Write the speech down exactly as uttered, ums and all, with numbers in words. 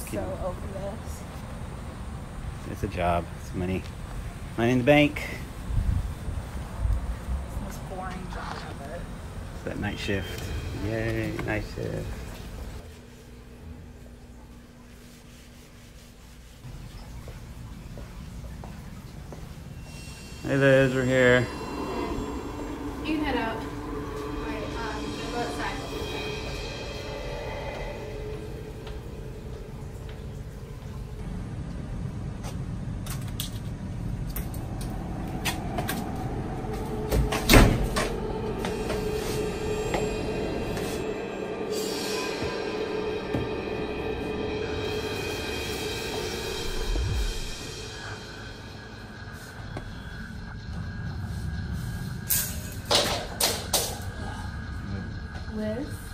so over this. It's a job. It's money. Money in the bank. It's the most boring job ever. It's that night shift. Yay, night shift. Hey Liz, we're here. You can head out. Alright, um, go outside. Liz?